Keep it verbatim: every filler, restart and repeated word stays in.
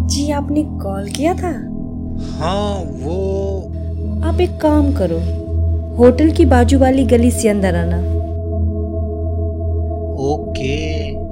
जी आपने कॉल किया था? हाँ वो आप एक काम करो, होटल की बाजू वाली गली से अंदर आना। ओके।